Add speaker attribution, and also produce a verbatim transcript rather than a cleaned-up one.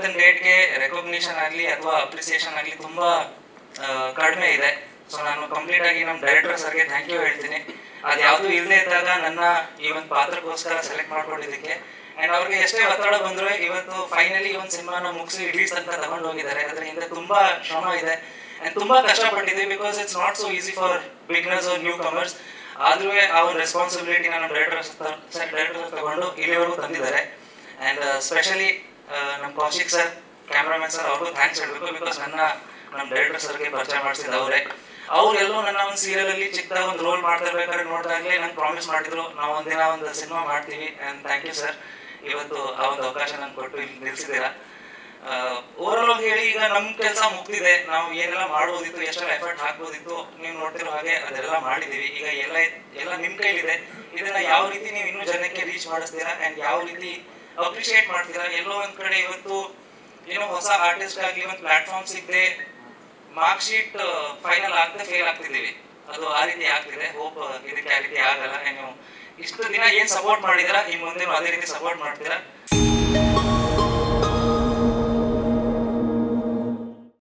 Speaker 1: ಇವತ್ತಿನ ಡೇಟ್ಗೆ ರೆಕಗ್ನಿಷನ್ ಆಗಲಿ ಅಥವಾ ಅಪ್ರಿಸಿಯೇಷನ್ ಆಗಲಿ ತುಂಬ ಕಡಿಮೆ ಇದೆ. ಸೊ ನಾನು ಕಂಪ್ಲೀಟ್ ಆಗಿ ನಮ್ಮ ಡೈರೆಕ್ಟರ್ ಸರ್ಗೆ ಥ್ಯಾಂಕ್ ಯು ಹೇಳ್ತೀನಿ. ಅದು ಯಾವುದೂ ಇಲ್ಲದೆ ಇದ್ದಾಗ ನನ್ನ ಈ ಒಂದು ಪಾತ್ರಕ್ಕೋಸ್ಕರ ಸೆಲೆಕ್ಟ್ ಮಾಡ್ಕೊಂಡಿದ್ದಕ್ಕೆ. ಆ್ಯಂಡ್ ಅವ್ರಿಗೆ ಎಷ್ಟೇ ಒತ್ತಡ ಬಂದರೂ ಇವತ್ತು ಫೈನಲಿ ಒಂದು ಸಿನಿಮಾನ ಮುಗಿಸಿ ರಿಲೀಸ್ ತನಕ ತಗೊಂಡು ಹೋಗಿದ್ದಾರೆ. ಅದರ ಹಿಂದೆ ತುಂಬ ಶ್ರಮ ಇದೆ ಆ್ಯಂಡ್ ತುಂಬ ಕಷ್ಟಪಟ್ಟಿದ್ದೀವಿ. Because it's not so easy for beginners or newcomers. ಆದ್ರೂ ಆ ಒಂದು ರೆಸ್ಪಾನ್ಸಿಬಿಲಿಟಿನ ನಮ್ಮ ಡೈರೆಕ್ಟರ್ ಸರ್ ಡೈರೆಕ್ಟರ್ ತಗೊಂಡು ಇಲ್ಲಿವರೆಗೂ ತಂದಿದ್ದಾರೆ. ಆ್ಯಂಡ್ ಸ್ಪೆಷಲಿ ನಮ್ಮ ಕೌಶಿಕ್ ಸರ್, ಕ್ಯಾಮ್ರಾಮನ್ ಸರ್, ಅವ್ರಿಗೂ ಥ್ಯಾಂಕ್ಸ್ ಹೇಳಬೇಕು. ಬಿಕಾಸ್ ನನ್ನ ನಮ್ಮ ಡೈರೆಕ್ಟರ್ ಸರ್ಗೆ ಪರಿಚಯ ಮಾಡಿಸಿದ ಅವರೇ. ಅವರೆಲ್ಲೂ ನನ್ನ ಒಂದು ಸೀರಿಯಲಲ್ಲಿ ಚಿಕ್ಕದಾಗ ಒಂದು ರೋಲ್ ಮಾಡ್ತಾ ಇರ್ಬೇಕಾದ್ರೆ ನೋಡಿದಾಗಲೇ ನಂಗೆ ಪ್ರಾಮಿಸ್ ಮಾಡಿದ್ರು, ನಾವು ಒಂದಿನ ಒಂದು ಸಿನಿಮಾ ಮಾಡ್ತೀವಿ. ಆ್ಯಂಡ್ ಥ್ಯಾಂಕ್ ಯು ಸರ್, ಇವತ್ತು ಆ ಒಂದು ಅವಕಾಶ ನಂಗೆ ಕೊಟ್ಟು ಇಲ್ಲಿ ನಿಲ್ಲಿಸಿದ್ದೀರಾ. ಓವರಾಲ್ ಆಗಿ ಹೇಳಿ, ಈಗ ನಮ್ಮ ಕೆಲಸ ಮುಗ್ದಿದೆ. ನಾವು ಏನೆಲ್ಲ ಮಾಡ್ಬೋದಿತ್ತು, ಎಷ್ಟೆಲ್ಲ ಎಫರ್ಟ್ ಹಾಕ್ಬೋದಿತ್ತು, ನೀವು ನೋಡ್ತಿರೋ ಹಾಗೆ ಅದೆಲ್ಲ ಮಾಡಿದ್ದೀವಿ. ಈಗ ಎಲ್ಲ ಎಲ್ಲ ನಿಮ್ಮ ಕೈಲಿದೆ. ಇದನ್ನ ಯಾವ ರೀತಿ ನೀವು ಇನ್ನೂ ಜನಕ್ಕೆ ರೀಚ್ ಮಾಡಿಸ್ತೀರಾ ಆ್ಯಂಡ್ ಯಾವ ರೀತಿ ಅಪ್ರಿಷಿಯೇಟ್ ಮಾಡ್ತೀರಾ. ಎಲ್ಲೋ ಒಂದು ಕಡೆ ಇವತ್ತು ಏನೋ ಹೊಸ ಆರ್ಟಿಸ್ಟ್ ಆಗಲಿ ಒಂದು ಪ್ಲಾಟ್ಫಾರ್ಮ್ ಸಿಗದೆ ಮಾರ್ಕ್ ಶೀಟ್ ಫೈನಲ್ ಆಗದೆ ಫೇಲ್ ಆಗ್ತಿದ್ದೀವಿ. ಅದು ಆ ರೀತಿ ಆಗ್ತಿದೆ. ಹೋಪ್ ಇದಕ್ಕೆ ಆ ರೀತಿ ಆಗಲ್ಲ. ನೀವು ಇಷ್ಟು ದಿನ ಏನು ಸಪೋರ್ಟ್ ಮಾಡಿದ್ದೀರಾ, ಇನ್ನು ಮುಂದೆ ಅದೇ ರೀತಿ ಸಪೋರ್ಟ್ ಮಾಡ್ತೀರಾ.